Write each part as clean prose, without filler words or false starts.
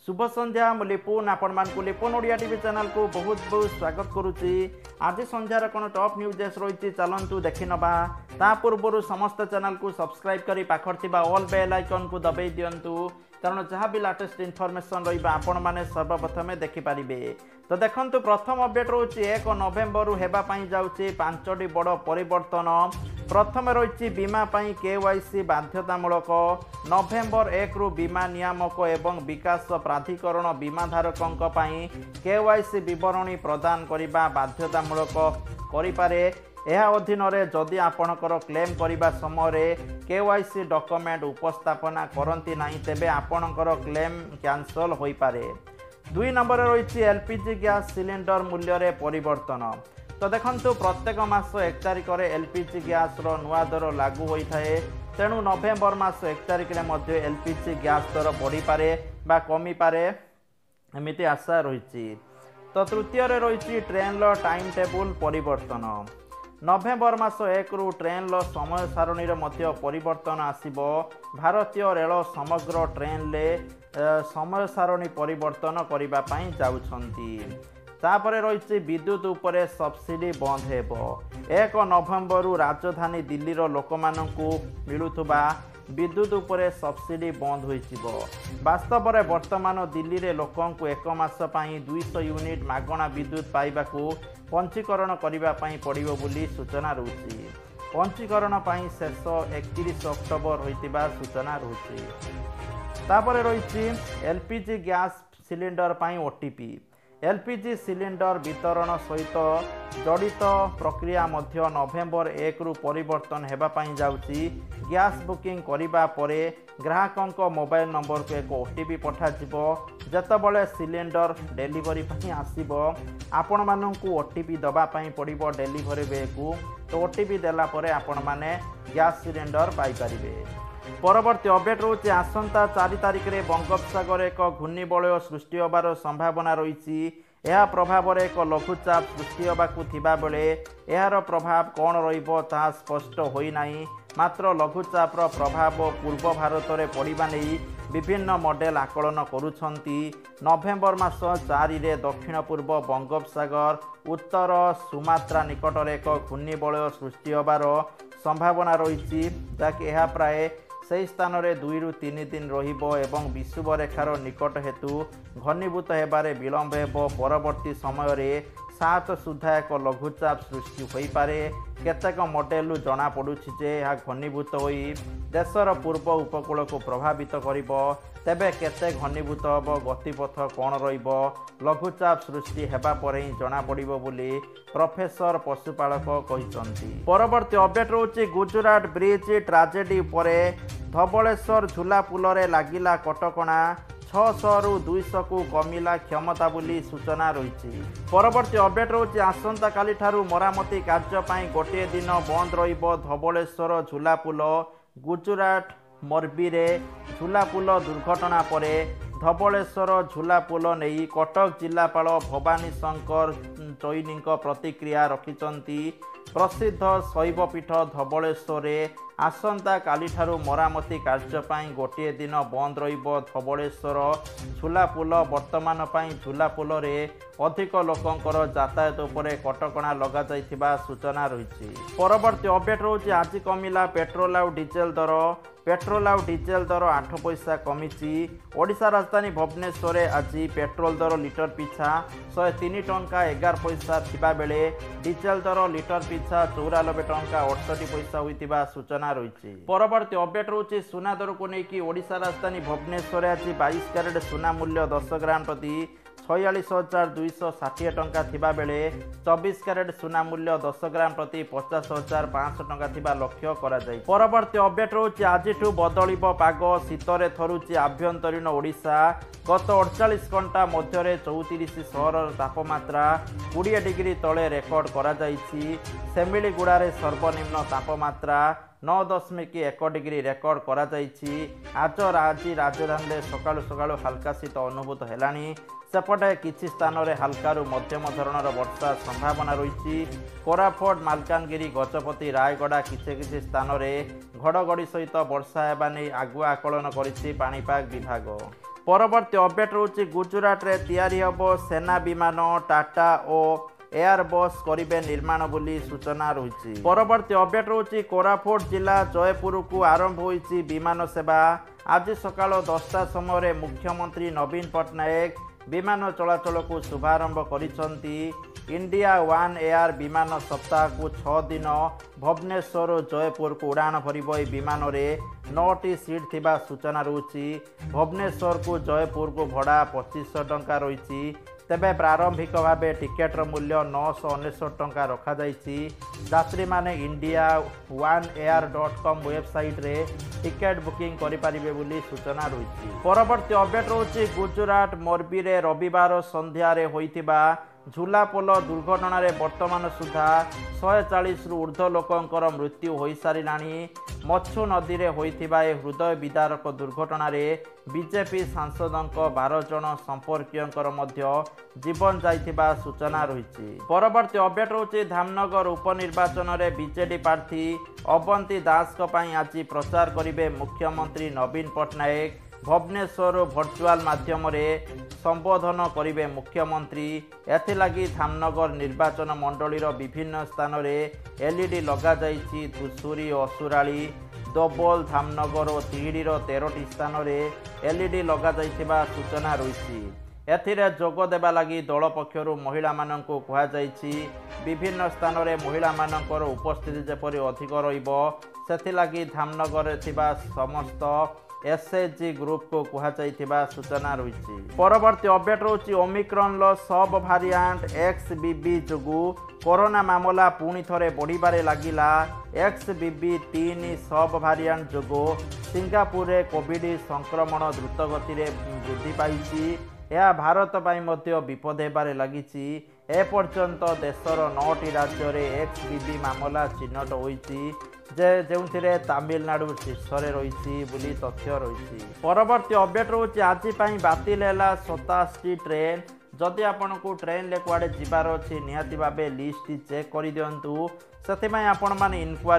शुभ संध्या मु लिपुन आपण मानकु लिपुन ओडिया टीवी चैनल को बहुत बहुत स्वागत करुच्ची। आज संध्यार कौन टॉप न्यूज रही चलतु देखि नबा। ता पूर्व समस्त चैनल को सब्सक्राइब करी पाखर थिबा ऑल बेल आइकन को दबाई दियंतु, कारण जहाँ भी लेटेस्ट इनफॉरमेशन रही आपण माने सर्वप्रथम देखिपारे। तो देखंतु प्रथम अपडेट रोचे 1 नवेम्बर हेबाई जाऊँगी 5टी बड़ परिवर्तन। प्रथम रही बीमा पाई केवाईसी बाध्यतामूलक। नवेम्बर 1 रु बीमा नियामक एवं विकास प्राधिकरण बीमाधारकों केवाईसी विवरणी प्रदान करने बाध्यतामूलक करिपारे। यह अधीन जदि आपणकर क्लेम करने समय केवाईसी डॉक्यूमेंट उपस्थापना करती नहीं तेबे आपणकर क्लेम कैंसल हो पारे। 2 नंबर रही एलपीजी गैस सिलिंडर मूल्य रे परिवर्तन। तो देखंतु प्रत्येक मास 1 तारिख रे एलपीजी गैस रो नुआ दर लागू होता है। तेणु नवेम्बर मास 1 तारिख रे मध्य एलपीजी गैस दर बढ़ी पारे बा कमी पारे एमिति आशा रही। तो तृतीय रे रही ट्रेन लो टाइम टेबल परिवर्तन। नवेम्बर मास 1 रु ट्रेन लो समय सारणी रे मध्य परिवर्तन आसिबो। भारतीय रेल समग्र ट्रेन ले समय सारणी परिवर्तन करबा पई जाउछंती। तापरे रही विद्युत उपरे सब्सिडी बंद हेबो। 1 नवेम्बर रु राजधानी दिल्ली रो लोकमानंकु मिलुथबा विद्युत उपरे सब्सिडी बंद होइछिबो। वास्तव में वर्तमान दिल्ली रे लोकंकु 1 मास पई 200 यूनिट मागणा विद्युत पाइबाकू पंजीकरण करबा पई पड़िबो बोली सूचना रहउछि। पंजीकरण पई शेष 31 अक्टोबर होइतिबा सूचना रहउछि। तापरे रही एलपीजी गैस सिलिंडर पई ओटीपी। एलपीजी सिलिंडर वितरण सहित जड़ित प्रक्रिया मध्य नवेम्बर 1 रु परिवर्तन हेबा पई जाउछि। गैस बुकिंग करिबा परे ग्राहकों मोबाइल नंबर को एक ओटीपी पठाजिबो। जतबले सिलिंडर डेलीवरी पई आसीबो आपण माननकु ओटीपी दबा पई पड़िबो डेलीवरी वे को। तो ओटीपी देला परे आपण माने गैस सिलिंडर पाई परिबे। परवर्ती अपडेट रोचे आसंता 4 तारिख रे बंगोपसागर एक घूर्णिबलय सृष्टि होबार संभावना रही। यह प्रभाव में एक लघुचाप सृष्टि होबाकू थिबा बेले यार प्रभाव कौन रहिबो ताहा स्पष्ट होईनाई। मात्र लघुचाप प्रभाव पूर्व भारत में पड़िबा नहीं विभिन्न मॉडल आकलन करुछंती। नवेम्बर मास 4 रे दक्षिण पूर्व बंगोपसागर उत्तर सुमात्रा निकट में एक घूर्णिबलय सृष्टि होबार संभावना रही, जहाँकि यह प्राय से स्थान में 2 रु 3 दिन रहिबो एवं विषुव रेखार निकट हेतु घनीभूत हेबारे विलंब हेबो। परवर्ती समय रे 7 सुधा एक लघुचाप सृष्टि होई पारे। केतेक मॉडल जना पड़ुछि जे यह घनीभूत होई देशर पूर्व उपकूल को प्रभावित करिबो। तेबे केते घनीभूत हबो, गतिपथ कौन रहिबो, लघुचाप सृष्टि हेबा परे ही जना पड़िबो बोली प्रोफेसर पशुपालक कहिसंती। परवर्ती अपडेट रोचे गुजरात ब्रिज ट्राजेडी परे धबलेश्वर झूला पुल रे लागिला कटकणा। 600 रु 200 को कमिला क्षमता बोली सूचना रही। परवर्ती अपडेट रोचे आसंता काली ठारू मरामती कार्य पई गोटे दिन बंद रहिबो धबलेश्वर झूला पुल। गुजरात मोरबी रे झूला पुल दुर्घटना परे धबलेश्वर झूला पुल नहीं कटक जिलापाल भवानी शंकर चैनी प्रतिक्रिया रखिंट। प्रसिद्ध शैवपीठ धबलेश्वर आसंता काली ठारू मरामती कार्य पई गोटे दिन बंद रहिबो धबलेश्वर झूला पुल। वर्तमान पई झूला पुल रे अधिक लोकंकर यातायात उपरे कटकणा लगा जाइथिबा सूचना रही। परवर्ती अपडेट रोचे आज कमिला पेट्रोल आउ डीजेल दर। पेट्रोल आउ डीजेल दर 8 पैसा कमिची। ओडिशा राजधानी भुवनेश्वर आज पेट्रोल दर लिटर पिछा 103 टंका 11 पैसा थिबा बेले डीजेल दर लिटर पिछा 94 टंका 68 पैसा होइतिबा सूचना रही। परवर्ती अपडेट रोचे सुना दर को लेकिन ओडिशा राजधानी भुवनेश्वर आज 22 कैरेट सुना मूल्य 10 ग्राम प्रति 46,260 टंका थिबा बेले 24 कैरेट सुना मूल्य 10 ग्राम प्रति 50,500 टंका थिबा लक्ष्य करा जाय। परवर्ती अपडेट रोचे आज बदलिबो पाग शीतरे थरुची आभ्यंतरीण ओडिशा। गत 48 घंटा मध्य 34 सहर तापमात्रा 20 डिग्री तले रेकर्ड करा जायछि। सेमिलीगुड़ा सर्वनिम्न तापमात्रा 9.1 डिग्री रेकर्ड करा जायछि। आज राजधानी सकाळु सकाळु हल्का शीत अनुभूत हेलानी। सेपटे किछि स्थान रे हल्कारु मध्यम धरणर वर्षा संभावना रही। कोरापुट मालकानगिरी गजपति रायगड़ा किछि स्थान रे घड़घड़ी सहित वर्षा हेबा नै आगुआ आकलन करिछि पाणीपाग विभाग। परवर्ती अपडेट रोचे गुजरात रे तैयारी हबो सेना विमान टाटा और एयरबस करिबे निर्माण बोली सूचना रही। परवर्ती अपडेट रोचे कोरापुट जिला जयपुर को आरंभ होईची विमान सेवा। आज सकाळ 10टा समय मुख्यमंत्री नवीन पट्टनायक विमान चलाचल को शुभारंभ करिसंती। इंडिया वन एयर विमान सप्ताह को 6 दिन भुवनेश्वर जयपुर को उड़ान भरिब। विमान रे 9टी सीट थिबा सूचना रही। भुवनेश्वर को जयपुर को भड़ा 2500 टंका रही। तेबे प्रारंभिक भाव टिकेटर मूल्य 999 टंका रखा जाइछि। यात्री माने इंडिया वन एयर.com वेबसाइट रे टिकेट बुकिंग करि परिबे बोली सूचना रही। परवर्ती अपडेट रोची गुजरात मोरबी रे रविवार संध्या रे होइतिबा झुलापोल दुर्घटना रे वर्तमान सुधा 140 रु ऊर्ध्व लोकंकर मृत्यु हो सारिलाणी। मच्छु नदी रे होइतिबा ए हृदय विदारक दुर्घटना रे बीजेपी सांसदक 12 जन संपर्कीयंकर मध्य जीवन जाइतिबा सूचना रही। परवर्ती अपडेट होची धामनगर उपनिर्वाचन रे बीजेडी प्रार्थी अवंती दास को पई आज प्रचार करिवे मुख्यमंत्री नवीन पट्टनायक। भुवनेश्वर भर्चुआल माध्यम रे संबोधन करिवे मुख्यमंत्री। एथिलागी धामनगर निर्वाचन मंडलीर विभिन्न स्थान रे एलईडी लगा जाइछि। धुसुरी असुराली दोबल धामनगर और तिहिडीर 13टी स्थान रे एलईडी लगा जाइथिबा सूचना रही। एथिरे जोग देबा लागि दल पक्षरु महिला माननकु कुहा जाइछि। विभिन्न स्थान रे महिला माननकर उपस्थिति जेपरि अधिक रहिबो सेथिलागी धामनगर रे थिबा समस्त एसएचजी ग्रुप को कुहा जाइथिबा सूचना रही। परवर्ती अपडेट रोची ओमिक्रॉन लो सब भारिएंट XBB जोगु कोरोना मामला पुणी थरे बढ़िबारे लागिला। XBB.3 सब भारिएंट जोगु सिंगापुर रे कोविड संक्रमण द्रुत गति रे वृद्धि पाइछि। यह भारत पाई मध्य विपद हेबारे लागिछि। ए पर्यंत देशर 9टी राज्य रे XBB मामला चिन्हट होईछि जे तमिलनाडु शीर्ष रही बोली तथ्य रही। परवर्ती अपडेट रोचे आज बातिल है 27टी ट्रेन। जदि आपण को ट्रेन ले कुआडे जिबार अछि निहाती भाबे लिस्ट चेक कर दियंतु। सेथिमाई आपण माने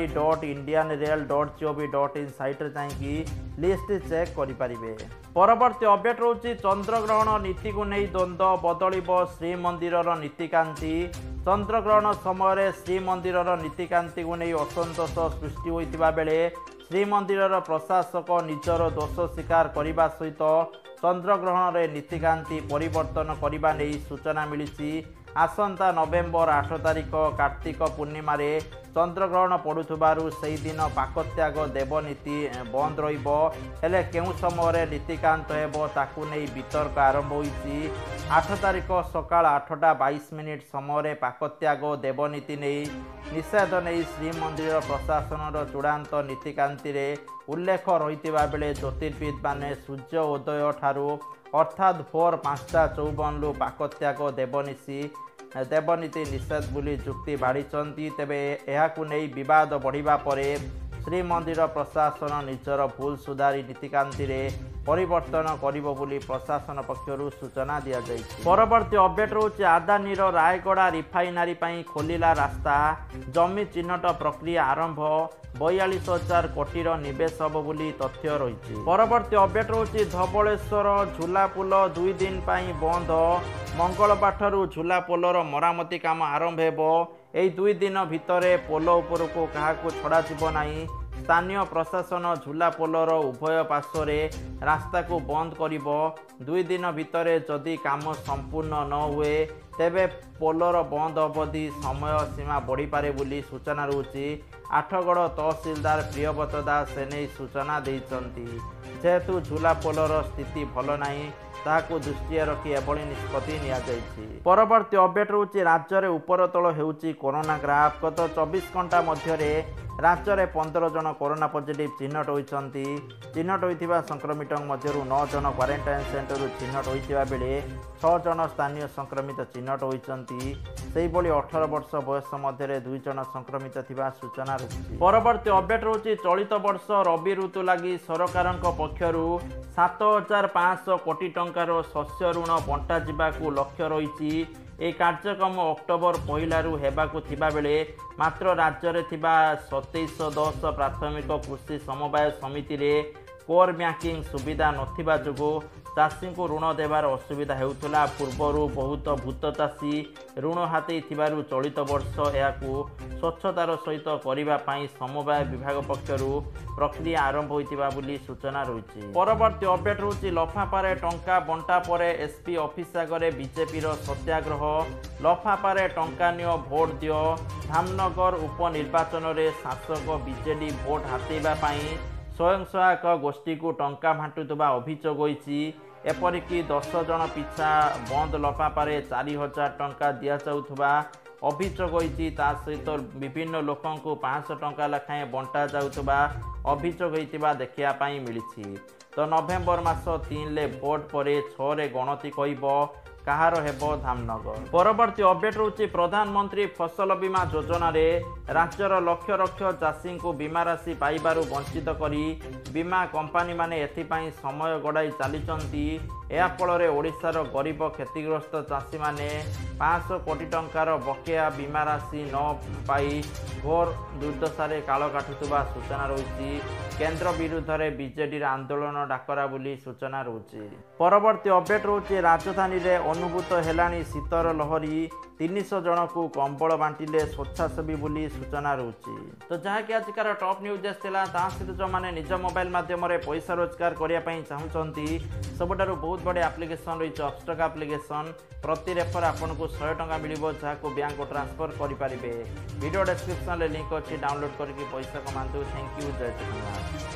inquiry.indianrail.gov.in साइट रे जाईकी लिस्ट चेक करि परिबे। परवर्ती अपडेट रोची चंद्रग्रहण नीति को नहीं द्वंद्व बदलिबो श्रीमंदिरर नीतिकांति। चंद्रग्रहण समय श्रीमंदिरर नीतिकांति को नहीं असंतोष सृष्टि होइतिबा बेले श्रीमंदिरर प्रशासक निजर दोष स्वीकार करने सहित चंद्रग्रहण रे नीतिकांति परिवर्तन करने नहीं सूचना मिली। आसंता नवेम्बर 8 तारिख कार्तिक पूर्णिमा रे चंद्रग्रहण पड़ुथुबारु सही दिन पाकत्याग देवनीति बंद रहिबो। हेले केउ समय नीतिकांत हेबो ताकू नहीं वितर्क आरंभ होईछि। 8 तारिख सकाळ 8:22 समय पाकत्याग देवनीति नहीं निषेध नहीं श्रीमंदिर प्रशासन चूड़ांत नीतिकांति रे उल्लेख रहितिबा बेले ज्योतिर्विद माने सूर्य उदय ठारू अर्थात भोर 5:54 पाकत्याग देवनीति निषेध बोली जुक्ति बाढ़ी। तेबे एहाकु नहीं विवाद बढ़िबा परे श्रीमंदिर प्रशासन निजर भूल सुधारी नीतिकांति रे परिवर्तन करिबो बोली प्रशासन पक्षरु सूचना दिया जाइछि। परवर्ती अपडेट रोचे आदानीर रायगड़ा रिफाइनारी पई खोलिला रास्ता। जमी चिन्हट प्रक्रिया आरंभ। 42,000 कोटीर निवेश हब बोली तथ्य रही। परवर्ती अपडेट रोचे धबलेश्वर झुलापोल 2 दिन पई बंद। मंगलबारठू झुलापोलर मरामती काम आरंभ हेबो। एई 2 दिन भितरे पोल उपरको काहाकू छड़ा जिवो नाही। स्थानीय प्रशासन झुलापोलर उभय पार्श्व रे रास्ता को बंद करिबो। 2 दिन भितरे जदि काम संपूर्ण न हुए तेबे पोलर बंद अवधि समय सीमा बढ़ी पारे बोली सूचना रहुछि। आठगड़ तहसीलदार प्रियव्रत दास एने सूचना देइछन्ति। जेहेतु झुलापोलर स्थिति भल नाही ताकू दृष्टि रखी एभली निष्पत्ति निया जाइछि। परवर्ती अपडेट रहुछि राज्य रे उपरतल हेउछि कोरोना ग्राफ। गत 24 घंटा मध्यरे राज्य में 15 जन कोरोना पॉजिटिव चिन्हट होइछन्ति। चिन्हट होइथिबा संक्रमित मध्यरु 9 जन क्वारंटाइन सेंटर चिन्हट होइथिबा बेले 6 जन स्थानीय संक्रमित चिन्हट होइछन्ति। सेही बोली 18 वर्ष बयस मध्य 2 जन संक्रमित थिबा सूचना रहुछि। परवर्ती अपडेट रहुछि चलित वर्ष रबी ऋतु लागि सरकारक पक्षरु 7,500 कोटी टंकार शस्य ऋण बंटा जिबाकू लक्ष्य रहिछि। ए कार्यक्रम अक्टोबर 1 हेबाकू थिबा बेले मात्र राज्य रे थिबा 2710 प्राथमिक कृषि समवाय समिति रे कोर बैंकिंग सुविधा नथिबा जोगो चाषी को ऋण देवार असुविधा हेउथला। पूर्वरु बहुत भूत चाषी ऋण हाथी थिबारु चलित वर्ष याकू स्वच्छतार सहित करबा पई समवाय विभाग पक्षरु प्रक्रिया आरंभ होइतिबा बोली सूचना रहिछि। परवर्ती अपडेट होछि लफापारे टंका बंटा परे एसपी ऑफिस आगरे बीजेपी रो सत्याग्रह। लफापारे टंका नियो भोट दियो। धामनगर उपनिर्वाचन रे शासक बीजेडी भोट हातेबा पई स्वयं सहायक गोष्ठी को टंका भांटुवा अभियोग होइछि। एपरिकी 10 जन पिछा बंद लफापारे 4000 टंका दिया जाउथबा अभियोग होइछि। ता सहित विभिन्न लोकों को 500 टंका लखाए बंटा जाउथबा अभियोग होइतिबा देखिया पई मिलिछि। तो नवेम्बर मास 3 ले भोट परे 6 रे गणति कइबो कहार हेबो धामनगर। परवर्ती अपडेट होछि प्रधानमंत्री फसल बीमा योजना रे राज्यर लक्ष लक्ष चाषी को बीमा राशि पाइबारु वंचित करी बीमा कंपनी माने एथिपाई समय गड़ाई चलीचंती। या फल ओडिशार गरीब क्षतिग्रस्त चाषी माने 500 कोटी टंकार बकेया बीमा राशि न पाई घोर दुर्दशारे काल काटुवा सूचना रही। केंद्र विरुद्ध रे बीजेडी आंदोलन डाकरा बोली सूचना रही। परवर्ती अपडेट रोचे राजधानी रे अनुभूत हेलानी शीतर लहरी। 300 जन को कंबल बांटिले स्वेच्छासेवी बोली सूचना रही। तो जहाँकि आजिकार टॉप न्यूज आसाला सहित जो मैंने निज मोबाइल माध्यम पैसा रोजगार करने चाहूँगी सबुठार बहुत बड़े एप्लिकेशन रही अपस्टॉक एप्लिकेशन। प्रति रेफर आपन को 100 टंका मिल जहाँ बैंक को ट्रांसफर करेंगे। वीडियो डिस्क्रिप्शन लिंक अच्छी डाउनलोड करके पैसा कमातु। Thank you. जय जगन्नाथ।